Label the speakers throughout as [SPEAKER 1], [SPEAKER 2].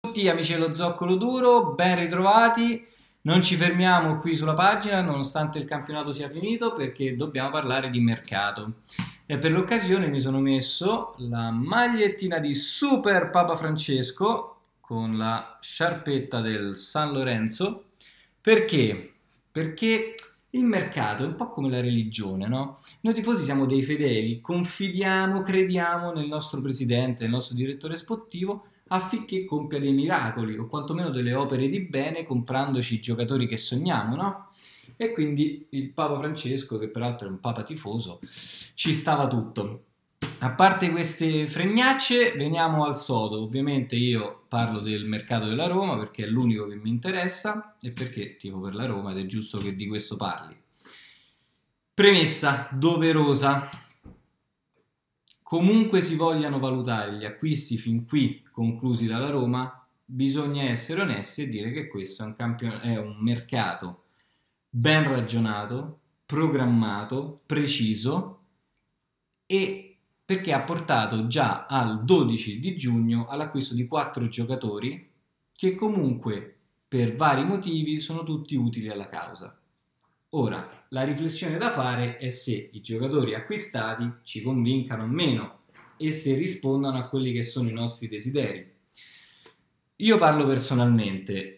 [SPEAKER 1] Tutti amici dello Zoccolo Duro, ben ritrovati. Non ci fermiamo qui sulla pagina nonostante il campionato sia finito perché dobbiamo parlare di mercato. E per l'occasione mi sono messo la magliettina di Super Papa Francesco con la sciarpetta del San Lorenzo. Perché? Perché il mercato è un po' come la religione, no? Noi tifosi siamo dei fedeli, confidiamo, crediamo nel nostro presidente, nel nostro direttore sportivo affinché compia dei miracoli o quantomeno delle opere di bene comprandoci i giocatori che sogniamo, no? E quindi il Papa Francesco, che peraltro è un papa tifoso, ci stava tutto. A parte queste fregnacce, veniamo al sodo. Ovviamente io parlo del mercato della Roma perché è l'unico che mi interessa e perché tifo per la Roma ed è giusto che di questo parli. Premessa doverosa. Comunque si vogliano valutare gli acquisti fin qui conclusi dalla Roma, bisogna essere onesti e dire che questo è un mercato ben ragionato, programmato, preciso e perché ha portato già al 12 di giugno all'acquisto di 4 giocatori che comunque per vari motivi sono tutti utili alla causa. Ora, la riflessione da fare è se i giocatori acquistati ci convincano o meno e se rispondano a quelli che sono i nostri desideri. Io parlo personalmente,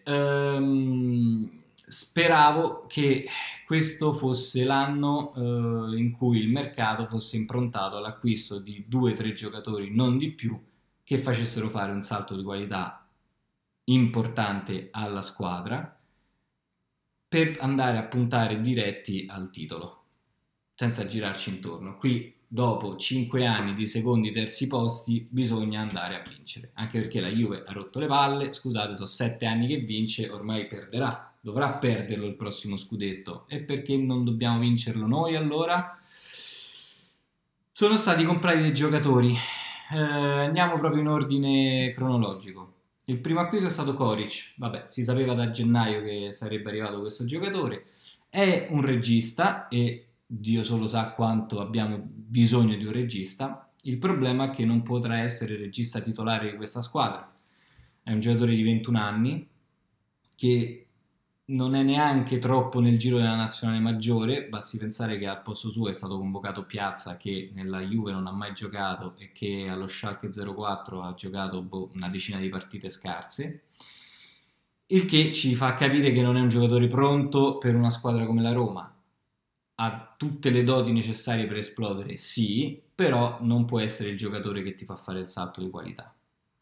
[SPEAKER 1] speravo che questo fosse l'anno in cui il mercato fosse improntato all'acquisto di 2 o 3 giocatori, non di più, che facessero fare un salto di qualità importante alla squadra per andare a puntare diretti al titolo, senza girarci intorno. Qui, dopo 5 anni di secondi e terzi posti, bisogna andare a vincere. Anche perché la Juve ha rotto le palle, scusate, sono 7 anni che vince, ormai perderà. Dovrà perderlo il prossimo scudetto. E perché non dobbiamo vincerlo noi allora? Sono stati comprati dei giocatori. Andiamo proprio in ordine cronologico. Il primo acquisto è stato Koric, vabbè, si sapeva da gennaio che sarebbe arrivato questo giocatore, è un regista e Dio solo sa quanto abbiamo bisogno di un regista, il problema è che non potrà essere il regista titolare di questa squadra, è un giocatore di 21 anni che non è neanche troppo nel giro della nazionale maggiore, basti pensare che al posto suo è stato convocato Piazza che nella Juve non ha mai giocato e che allo Schalke 04 ha giocato una decina di partite scarse, il che ci fa capire che non è un giocatore pronto per una squadra come la Roma. Ha tutte le doti necessarie per esplodere, sì, però non può essere il giocatore che ti fa fare il salto di qualità.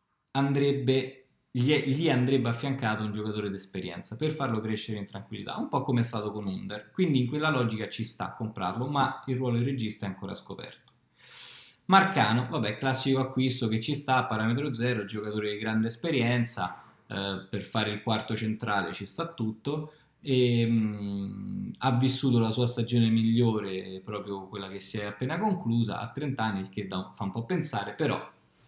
[SPEAKER 1] Gli andrebbe affiancato un giocatore d'esperienza per farlo crescere in tranquillità, un po' come è stato con Under. Quindi in quella logica ci sta a comprarlo, ma il ruolo di regista è ancora scoperto. Marcano, vabbè, classico acquisto che ci sta a parametro zero, giocatore di grande esperienza, per fare il quarto centrale ci sta tutto e ha vissuto la sua stagione migliore, proprio quella che si è appena conclusa, a 30 anni, il che fa un po' pensare, però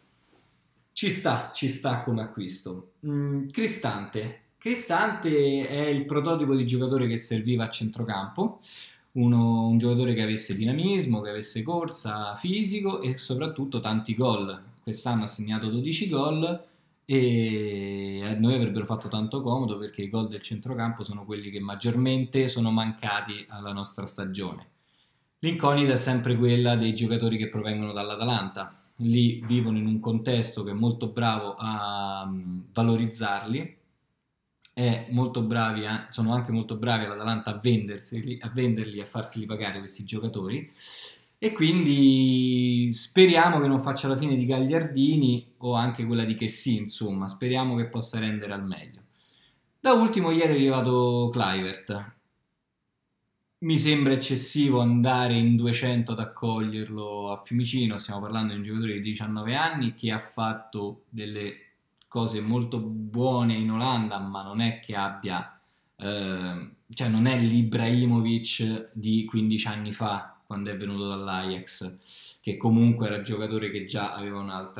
[SPEAKER 1] ci sta come acquisto. Cristante. Cristante è il prototipo di giocatore che serviva a centrocampo, un giocatore che avesse dinamismo, che avesse corsa, fisico e soprattutto tanti gol. Quest'anno ha segnato 12 gol e a noi avrebbero fatto tanto comodo perché i gol del centrocampo sono quelli che maggiormente sono mancati alla nostra stagione. L'incognita è sempre quella dei giocatori che provengono dall'Atalanta. Lì vivono in un contesto che è molto bravo a valorizzarli, sono anche molto bravi all'Atalanta a venderli e a farseli pagare questi giocatori. E quindi speriamo che non faccia la fine di Gagliardini o anche quella di Chessy, insomma, speriamo che possa rendere al meglio. Da ultimo ieri è arrivato Kluivert. Mi sembra eccessivo andare in 200 ad accoglierlo a Fiumicino, stiamo parlando di un giocatore di 19 anni che ha fatto delle cose molto buone in Olanda, ma non è che abbia, cioè non è l'Ibrahimovic di 15 anni fa, quando è venuto dall'Ajax, che comunque era giocatore che già aveva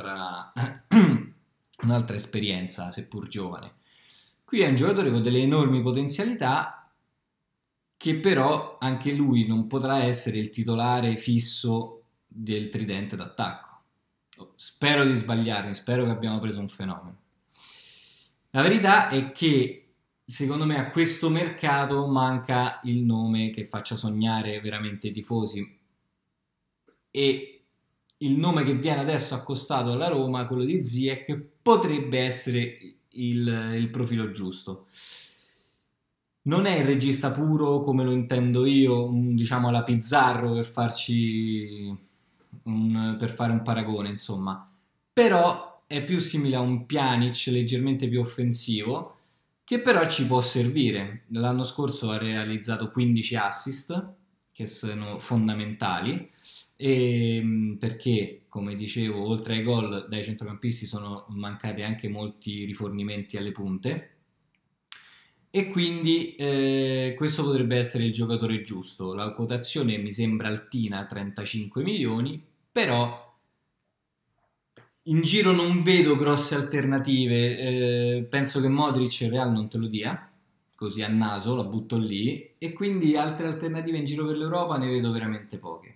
[SPEAKER 1] un'altra esperienza, seppur giovane. Qui è un giocatore con delle enormi potenzialità che però anche lui non potrà essere il titolare fisso del tridente d'attacco. Spero di sbagliarmi, spero che abbiamo preso un fenomeno. La verità è che secondo me a questo mercato manca il nome che faccia sognare veramente i tifosi, e il nome che viene adesso accostato alla Roma, quello di Ziyech, potrebbe essere il profilo giusto. Non è il regista puro come lo intendo io, diciamo alla Pizzarro per fare un paragone, insomma. Però è più simile a un Pjanic leggermente più offensivo, che però ci può servire. L'anno scorso ha realizzato 15 assist, che sono fondamentali, perché, come dicevo, oltre ai gol dai centrocampisti sono mancati anche molti rifornimenti alle punte, e quindi questo potrebbe essere il giocatore giusto. La quotazione mi sembra altina, 35 milioni, però in giro non vedo grosse alternative. Penso che Modric il Real non te lo dia, così a naso, la butto lì, e quindi altre alternative in giro per l'Europa ne vedo veramente poche.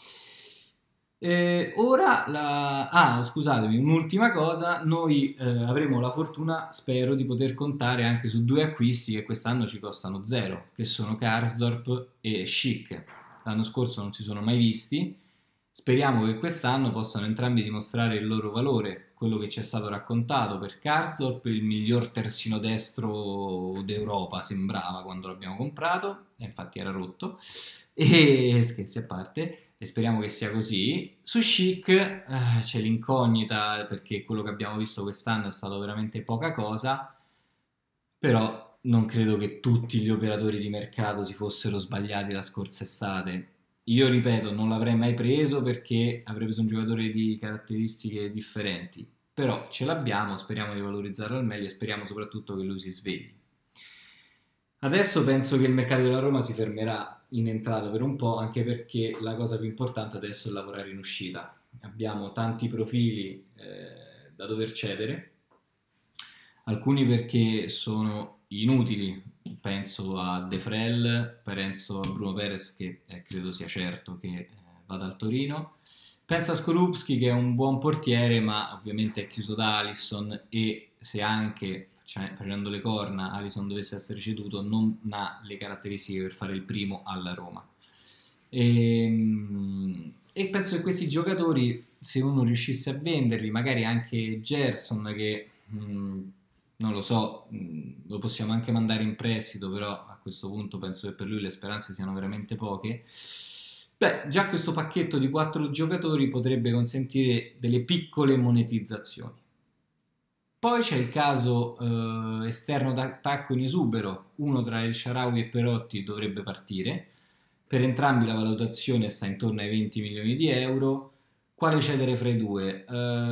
[SPEAKER 1] Scusatemi, un'ultima cosa, noi avremo la fortuna, spero, di poter contare anche su due acquisti che quest'anno ci costano zero, che sono Karsdorp e Schick. L'anno scorso non si sono mai visti, speriamo che quest'anno possano entrambi dimostrare il loro valore. Quello che ci è stato raccontato per Karsdorp, il miglior terzino destro d'Europa sembrava quando l'abbiamo comprato, e infatti era rotto, e scherzi a parte, e speriamo che sia così. Su Schick c'è l'incognita, perché quello che abbiamo visto quest'anno è stato veramente poca cosa, però non credo che tutti gli operatori di mercato si fossero sbagliati la scorsa estate. Io ripeto, non l'avrei mai preso perché avrei preso un giocatore di caratteristiche differenti, però ce l'abbiamo, speriamo di valorizzarlo al meglio e speriamo soprattutto che lui si svegli. Adesso penso che il mercato della Roma si fermerà in entrata per un po', anche perché la cosa più importante adesso è lavorare in uscita. Abbiamo tanti profili da dover cedere, alcuni perché sono inutili, penso a De Frel, penso a Bruno Perez che credo sia certo che vada al Torino, penso a Skorupski che è un buon portiere ma ovviamente è chiuso da Alisson, e se anche facendo le corna Alisson dovesse essere ceduto non ha le caratteristiche per fare il primo alla Roma. E penso che questi giocatori, se uno riuscisse a venderli, magari anche Gerson che non lo so, lo possiamo anche mandare in prestito, però a questo punto penso che per lui le speranze siano veramente poche. Beh, già questo pacchetto di 4 giocatori potrebbe consentire delle piccole monetizzazioni. Poi c'è il caso esterno d'attacco in esubero, uno tra El Shaarawy e Perotti dovrebbe partire, per entrambi la valutazione sta intorno ai 20 milioni di euro. Quale cedere fra i due?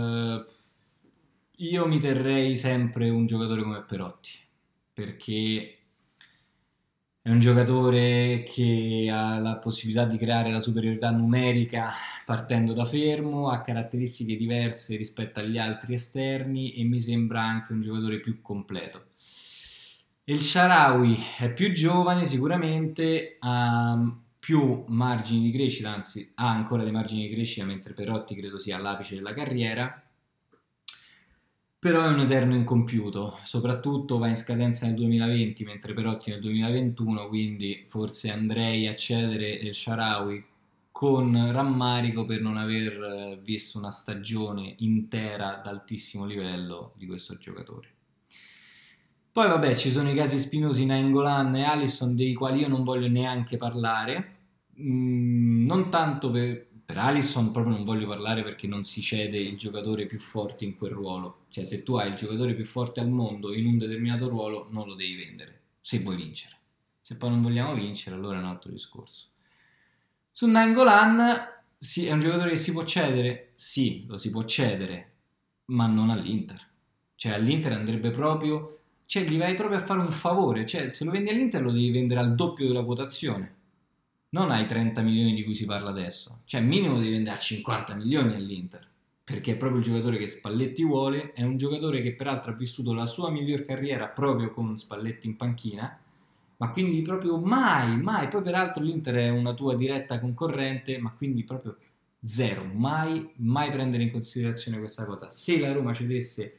[SPEAKER 1] Io mi terrei sempre un giocatore come Perotti, perché è un giocatore che ha la possibilità di creare la superiorità numerica partendo da fermo, ha caratteristiche diverse rispetto agli altri esterni e mi sembra anche un giocatore più completo. El Shaarawy è più giovane sicuramente, ha più margini di crescita, anzi ha ancora dei margini di crescita, mentre Perotti credo sia all'apice della carriera. Però è un eterno incompiuto, soprattutto va in scadenza nel 2020 mentre Perotti nel 2021, quindi forse andrei a cedere El Shaarawy con rammarico per non aver visto una stagione intera d'altissimo livello di questo giocatore. Poi vabbè, ci sono i casi spinosi Nainggolan e Alisson dei quali io non voglio neanche parlare, non tanto per Alisson proprio non voglio parlare perché non si cede il giocatore più forte in quel ruolo. Cioè, se tu hai il giocatore più forte al mondo in un determinato ruolo, non lo devi vendere, se vuoi vincere. Se poi non vogliamo vincere, allora è un altro discorso. Su Nainggolan, sì, è un giocatore che si può cedere? Sì, lo si può cedere, ma non all'Inter. Cioè, all'Inter andrebbe proprio... Cioè, gli vai proprio a fare un favore. Cioè, se lo vendi all'Inter lo devi vendere al doppio della quotazione, non ai 30 milioni di cui si parla adesso. Cioè, minimo devi vendere a 50 milioni all'Inter, perché è proprio il giocatore che Spalletti vuole, è un giocatore che peraltro ha vissuto la sua miglior carriera proprio con Spalletti in panchina, ma quindi proprio mai, mai, poi peraltro l'Inter è una tua diretta concorrente, ma quindi proprio zero, mai, mai prendere in considerazione questa cosa. Se la Roma cedesse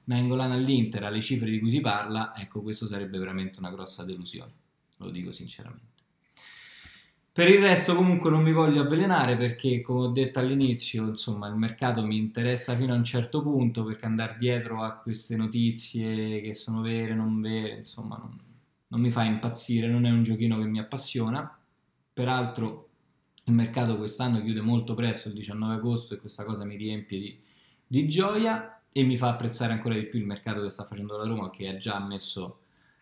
[SPEAKER 1] Nainggolan all'Inter alle cifre di cui si parla, ecco, questo sarebbe veramente una grossa delusione, lo dico sinceramente. Per il resto comunque non mi voglio avvelenare perché, come ho detto all'inizio, insomma, il mercato mi interessa fino a un certo punto, perché andare dietro a queste notizie che sono vere, non vere, insomma, non mi fa impazzire, non è un giochino che mi appassiona. Peraltro il mercato quest'anno chiude molto presto, il 19 agosto, e questa cosa mi riempie di gioia e mi fa apprezzare ancora di più il mercato che sta facendo la Roma, che ha già messo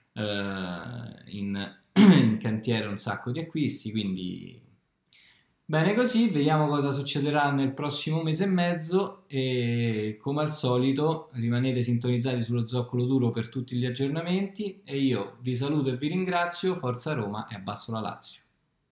[SPEAKER 1] in cantiere un sacco di acquisti, quindi bene così. Vediamo cosa succederà nel prossimo mese e mezzo e come al solito rimanete sintonizzati sullo Zoccolo Duro per tutti gli aggiornamenti e io vi saluto e vi ringrazio. Forza Roma e abbasso la Lazio.